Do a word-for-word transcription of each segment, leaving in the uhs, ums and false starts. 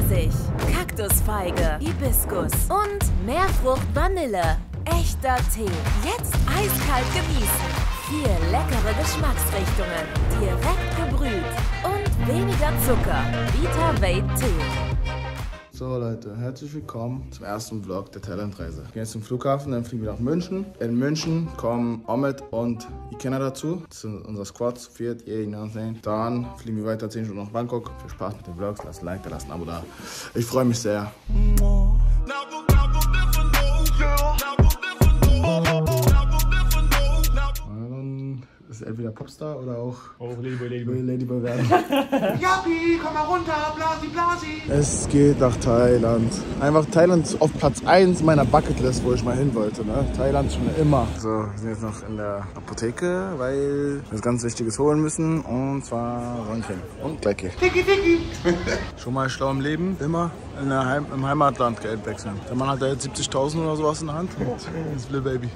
Pfirsich, Kaktusfeige, Hibiskus und Meerfrucht Vanille. Echter Tee. Jetzt eiskalt genießen. Vier leckere Geschmacksrichtungen. Direkt gebrüht. Und weniger Zucker. Vita Vade Tee. So Leute, herzlich willkommen zum ersten Vlog der Thailand-Reise. Wir gehen jetzt zum Flughafen, dann fliegen wir nach München. In München kommen Ahmed und Ikenna dazu. Das sind unser Squad, zu viert, ihr, Dann fliegen wir weiter zehn Stunden nach Bangkok. Viel Spaß mit den Vlogs, lasst ein Like da, lasst ein Abo da. Ich freue mich sehr. Ist entweder Popstar oder auch oh, Ladyboy, Ladyboy. Ladyboy werden. Jappi, komm mal runter, Blasi, Blasi. Es geht nach Thailand. Einfach Thailand auf Platz eins meiner Bucketlist, wo ich mal hin wollte. Ne? Thailand schon immer. So, wir sind jetzt noch in der Apotheke, weil wir was ganz Wichtiges holen müssen. Und zwar Röntgen und Glecki. Tiki, tiki. Schon mal schlau im Leben. Immer in der Heim im Heimatland Geld wechseln. Der Mann hat da jetzt siebzigtausend oder sowas in der Hand. Das will Baby.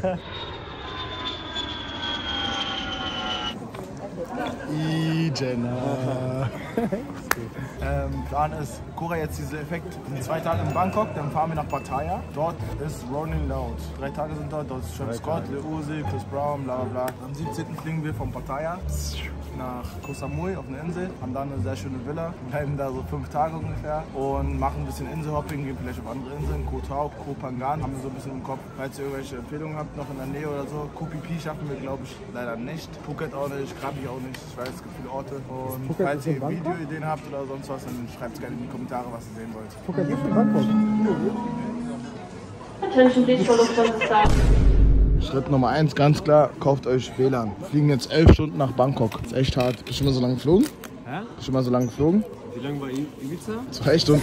Jenna. ähm, Plan ist, Korea jetzt dieser Effekt. Wir sind zwei Tage in Bangkok, dann fahren wir nach Pattaya. Dort ist Rolling Loud. Drei Tage sind dort, dort ist Travis Scott, Lil Uzi, Chris Brown, bla bla bla. Am siebzehnten fliegen wir von Pattaya nach Koh Samui auf eine Insel, haben da eine sehr schöne Villa, bleiben da so fünf Tage ungefähr und machen ein bisschen Inselhopping, gehen vielleicht auf andere Inseln, Koh Tao, Koh Phangan, haben wir so ein bisschen im Kopf. Falls ihr irgendwelche Empfehlungen habt, noch in der Nähe oder so, Koh Phi Phi schaffen wir glaube ich leider nicht, Phuket auch nicht, Krabi auch nicht, ich weiß, es gibt viele Orte und falls ihr Videoideen habt oder sonst was, dann schreibt es gerne in die Kommentare, was ihr sehen wollt. Phuket ist in Bangkok. Attention please for Lufthansa start. Schritt Nummer eins, ganz klar, kauft euch W L A N. Wir fliegen jetzt elf Stunden nach Bangkok. Das ist echt hart. Bist du schon mal so lange geflogen? Hä? Bist du schon mal so lange geflogen? Wie lange war Ibiza? Zwei Stunden.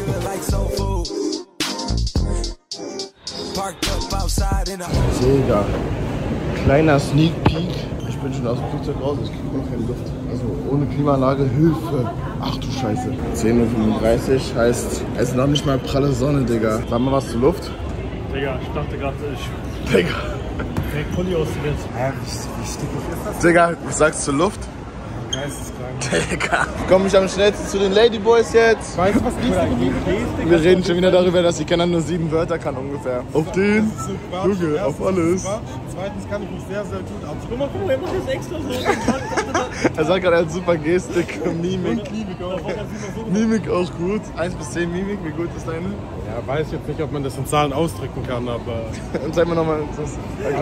Digga. Kleiner Sneak Peek. Ich bin schon aus dem Flugzeug raus, ich krieg noch keine Luft. Also ohne Klimaanlage, Hilfe. Ach du Scheiße. zehn Uhr fünfunddreißig heißt, es ist noch nicht mal pralle Sonne, Digga. Sag mal was zur Luft. Digga, ich dachte gerade, ich... Digga. Direkt Pulli aus dem Netz. Hä, wie, wie stickig ist das? Digga, was sagst du zur Luft? Geisteskrank. Digga. Komme ich am schnellsten zu den Ladyboys jetzt? Weißt du, was Gestik? Wir reden schon wieder darüber, dass Ikenna nur sieben Wörter kann ungefähr. Auf den, Junge, auf alles. Zweitens kann ich mich sehr, sehr gut ab. Guck mal, guck mal, er macht das extra so. Er sagt gerade, er hat super Gestik, Mimik. Mimik auch. Mimik auch gut. eins bis zehn Mimik, wie gut ist deine? Ja, weiß jetzt nicht, ob man das in Zahlen ausdrücken kann, aber... Und zeig mir nochmal das.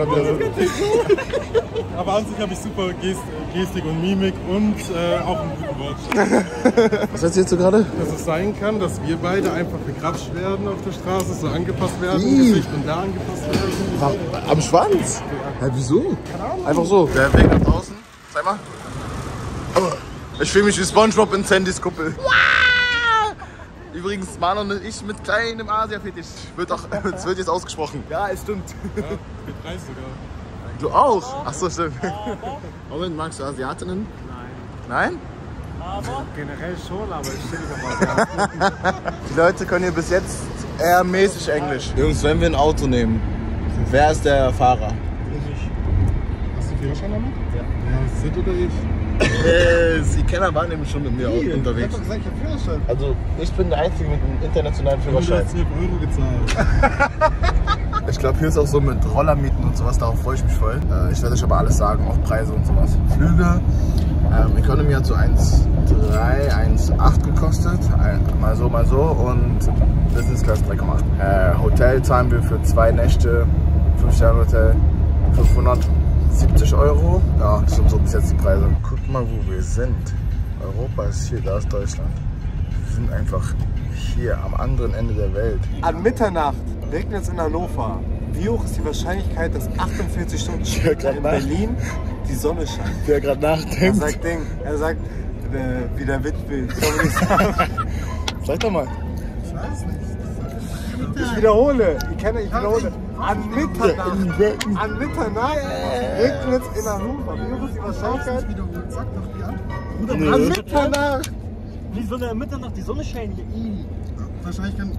Aber an sich habe ich super Gest Gestik und Mimik und äh, auch einen guten Wortschatz. Was erzählst du gerade? Dass es sein kann, dass wir beide einfach begrapscht werden auf der Straße, so angepasst werden, Ih. im Gesicht und da angepasst werden. Am Schwanz? Hä, wieso? Einfach so. Der Weg nach draußen. Zeig mal. Ich fühle mich wie SpongeBob in Sandys Kuppel. Übrigens, Marlon und ich mit kleinem Asia-Fetisch. Wird auch, es wird jetzt ausgesprochen. Ja, es stimmt. Ja, mit Preis sogar. Du auch? Ach so, stimmt. Moment, magst du Asiatinnen? Nein. Nein? Aber generell schon, aber ich stehe nicht auf Asiaten. Die Leute können hier bis jetzt eher mäßig Englisch. Jungs, wenn wir ein Auto nehmen, wer ist der Fahrer? Hast du Führerschein damit? Ja. Ja, Sid oder ich? Äh, Sie kennen war nämlich schon mit mir Wie? unterwegs. Ich hab doch gesagt, ich hab Führerschein. Also, ich bin der Einzige mit einem internationalen Führerschein. hundertzwölf Euro gezahlt. Ich glaube, hier ist auch so mit Rollermieten und sowas, darauf freue ich mich voll. Äh, ich werde euch aber alles sagen, auch Preise und sowas. Flüge, ähm, Economy hat so eins Komma drei, eins Komma acht gekostet, ein, mal so, mal so und Business Class drei Komma acht. Äh, Hotel zahlen wir für zwei Nächte, fünf Sterne Hotel, fünfhundertsiebzig Euro. Ja, das sind so bis jetzt die Preise. Guckt mal, wo wir sind. Europa ist hier, da ist Deutschland. Wir sind einfach hier am anderen Ende der Welt. An Mitternacht regnet es in Hannover. Wie hoch ist die Wahrscheinlichkeit, dass achtundvierzig Stunden später in Berlin die Sonne scheint? Wer gerade nachdenkt. Er sagt Ding, er sagt, äh, wie der Witz will. Sag doch mal. Ich weiß nicht. Ich wiederhole, ich kenne, ich wiederhole. An Mitternacht, an Mitternacht regnet es in Hannover. Wie hoch ist die Wahrscheinlichkeit? Sag doch die Antwort. An Mitternacht! Wie soll der Mitternacht die Sonne scheinen hier? Wahrscheinlich kann...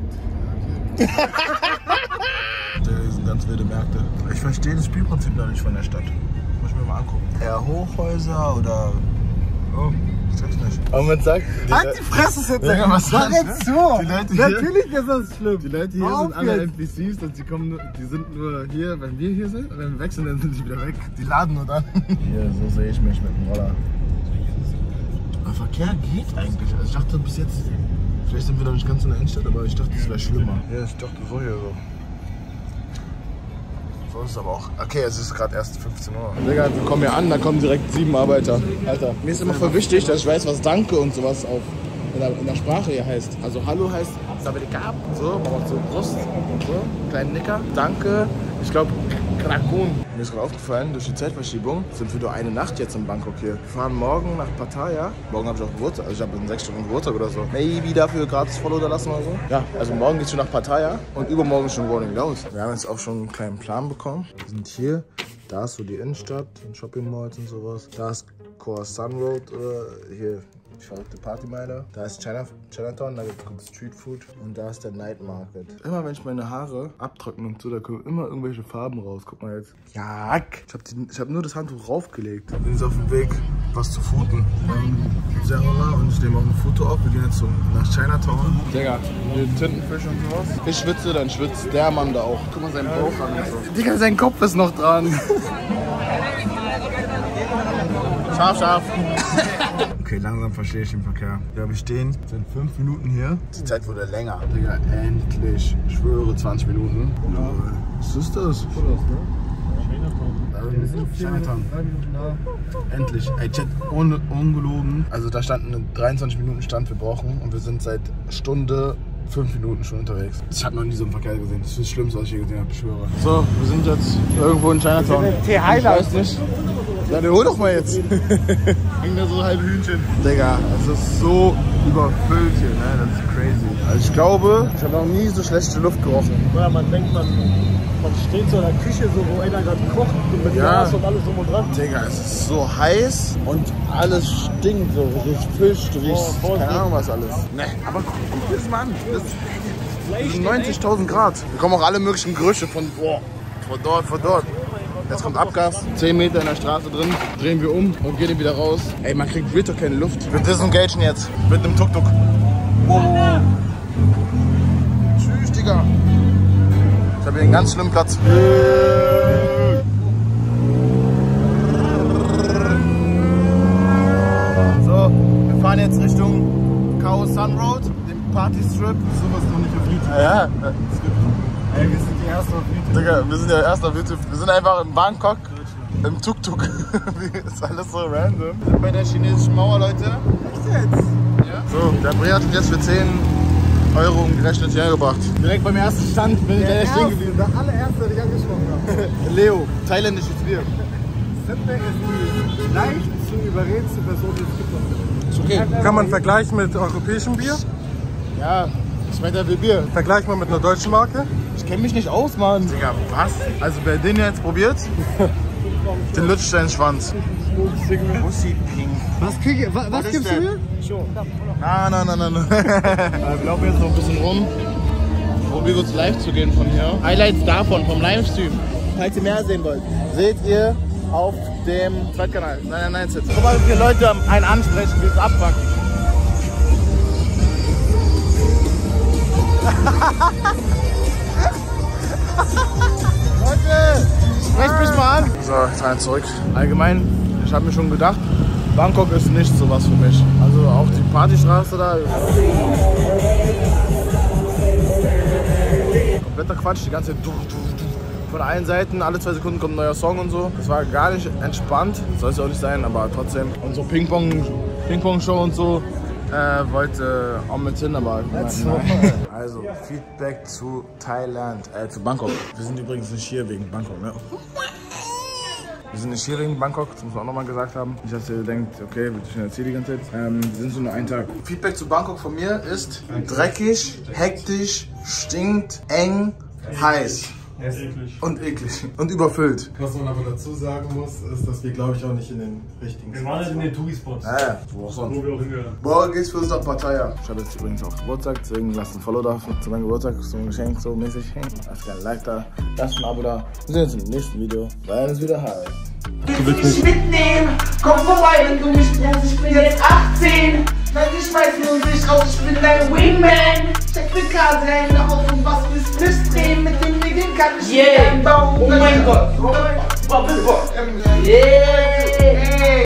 Das sind ganz wilde Märkte. Ich verstehe das Spielprinzip noch nicht von der Stadt. Muss ich mir mal angucken. Eher Hochhäuser oder... Oh. Ich check's nicht. Aber man sagt... Halt die Fresse jetzt! Ja, was sag das, jetzt ne? so! Die Leute hier- Natürlich ist das schlimm! Die Leute hier Auf sind alle jetzt. N P Cs und die, kommen nur, die sind nur hier, wenn wir hier sind. Und wenn wir wechseln, dann sind die wieder weg. Die laden nur dann. Hier, so sehe ich mich mit dem Roller. Aber Verkehr geht eigentlich. Also ich dachte bis jetzt, vielleicht sind wir noch nicht ganz in der Innenstadt, aber ich dachte, es wäre schlimmer. Ja, ich dachte so hier so. So ist es aber auch. Okay, es ist gerade erst fünfzehn Uhr. Digga, wir kommen hier an, da kommen direkt sieben Arbeiter. Alter, mir ist immer voll wichtig, dass ich weiß, was Danke und sowas auf in der, in der Sprache hier heißt. Also Hallo heißt Sabedekab, so, man macht so Brust und so, kleinen Nicker. Danke, ich glaube Krakun. Mir ist gerade aufgefallen, durch die Zeitverschiebung sind wir nur eine Nacht jetzt in Bangkok hier. Wir fahren morgen nach Pattaya. Morgen habe ich auch Geburtstag, also ich habe in sechs Stunden Geburtstag oder so. Maybe dafür gratis Follow da lassen oder so. Ja, also morgen geht's schon nach Pattaya und übermorgen schon Rolling Loud. Wir haben jetzt auch schon einen kleinen Plan bekommen. Wir sind hier, da ist so die Innenstadt, Shopping Malls und sowas. Da ist Khor Sun Road oder hier. Ich verrückte Partymeile. Da ist China, Chinatown, da gibt es Street Food und da ist der Night Market. Immer wenn ich meine Haare abtrockne und so, da kommen immer irgendwelche Farben raus. Guck mal jetzt. Jack! Ich habe hab nur das Handtuch raufgelegt. Wir sind jetzt auf dem Weg, was zu footen. Ähm, sehr Hunger und ich nehme auch ein Foto auf. Wir gehen jetzt so nach Chinatown. Digga, wir Tintenfisch und sowas. Ich schwitze, dann schwitzt der Mann da auch. Guck mal seinen Bauch an und so. Digga, sein Kopf ist noch dran. Scharf, scharf. Okay, langsam verstehe ich den Verkehr. Ja, wir stehen, sind fünf Minuten hier. Die Zeit wurde länger. Digga, endlich. Ich schwöre, zwanzig Minuten. Ja. Was ist das? Chinatown. Endlich. Ey, Chat, ohne, ungelogen. Also da stand ein dreiundzwanzig Minuten Stand, wir brauchen. Und wir sind seit Stunde, fünf Minuten schon unterwegs. Ich habe noch nie so einen Verkehr gesehen. Das ist das Schlimmste, was ich je gesehen habe, ich schwöre. So, wir sind jetzt irgendwo in Chinatown. Ich weiß nicht. Ja, der hol doch mal jetzt. Hängt da so halbe Hühnchen. Digga, es ist so überfüllt hier, ne? Das ist crazy. Also ich glaube, ich habe noch nie so schlechte Luft gerochen. Ja, man denkt, man, man steht so in der Küche, so, wo einer gerade kocht und mit Ja. Gas und alles drum und dran. Digga, es ist so heiß und alles stinkt so. Du riechst Fisch, du riechst Oh, keine Ahnung was alles. Ne, aber guck, guck dir das mal an. Das, das sind neunzigtausend Grad. Da kommen auch alle möglichen Gerüche von, boah, von dort, von dort. Jetzt kommt Abgas, zehn Meter in der Straße drin, drehen wir um und gehen wieder raus. Ey, man kriegt wirklich keine Luft. Wir disengagen jetzt mit einem Tuk-Tuk. Wow. Tschüss, Digga. Ich habe hier einen ganz schlimmen Platz. So, wir fahren jetzt Richtung Khao Sun Road, dem Partystrip. Sowas noch nicht auf YouTube. Ja, ja. Ey, wir sind die Ersten auf YouTube. Digga, wir sind ja erst auf YouTube. Wir sind einfach in Bangkok im Tuk-Tuk. Ist alles so random. Wir sind bei der chinesischen Mauer, Leute. Echt jetzt? Ja. So, der Brea hat uns jetzt für zehn Euro umgerechnet hergebracht. Direkt beim ersten Stand bin ich der stehen geblieben. Der allererste, den ich angesprochen habe. Leo, thailändisches Bier. Sitbeck ist die leicht zu überredendste Person, die es gibt. Ist okay. Kann man vergleichen mit europäischem Bier? Ja, schmeckt ja wie Bier. Vergleich mal mit einer deutschen Marke? Ich kenne mich nicht aus, Mann. Digga, was? Also wer den jetzt probiert, den lutscht deinen Schwanz. Pussy Pink. Was, krieg ich, was, was ist gibst du denn? mir? Na, na, na, na, na. Wir laufen jetzt noch ein bisschen rum. Probier kurz live zu gehen von hier. Highlights davon, vom Livestream. Falls ihr mehr sehen wollt, seht ihr auf dem Zweitkanal. Nein, nein, nein, jetzt. Guck mal, wie viele Leute einen ansprechen, wie es abfuckt. Leute, sprecht mich mal an. So, ich fahre jetzt zurück. Allgemein, ich habe mir schon gedacht, Bangkok ist nicht so was für mich. Also auch die Partystraße da. Kompletter Quatsch, die ganze Zeit. Von allen Seiten, alle zwei Sekunden kommt ein neuer Song und so. Das war gar nicht entspannt. Soll es ja auch nicht sein, aber trotzdem. Und so Ping-Pong, Ping-Pong-Show und so. Äh, wollte auch mit hin, aber nein, nein. Also, Feedback zu Thailand, äh, zu Bangkok. Wir sind übrigens nicht hier wegen Bangkok, ne? Wir sind nicht hier wegen Bangkok, das muss man auch nochmal gesagt haben. Nicht, dass ihr denkt, okay, wird schon erzählt die ganze Zeit. Ähm, wir sind so nur einen Tag. Feedback zu Bangkok von mir ist dreckig, hektisch, stinkt, eng, heiß. Er ist eklig. Und eklig. Und überfüllt. Was man aber dazu sagen muss, ist, dass wir, glaube ich, auch nicht in den richtigen Wir waren nicht in den Touri-Spots, Ja, ja, wo auch sonst. wo wir auch hingehören. Morgen geht's für uns nach Pattaya. Ich habe jetzt übrigens auch Geburtstag, deswegen lasst ein Follow da zu meinem Geburtstag, so ein Geschenk, so mäßig. Lasst gerne ein Like da, lasst ein Abo da. Wir sehen uns im nächsten Video. Weil es wieder heißt. Du willst mich mitnehmen? Komm vorbei, wenn du mich brauchst. Ich bin jetzt achtzehn. Nein, ich schmeiß nur dich raus. Ich bin dein Wingman. Check mit Karte Hände auf und was willst du nicht drehen? Mit dem Medien kann ich yeah. Baum. Oh mein Gott. Oh mein Gott. Yeah.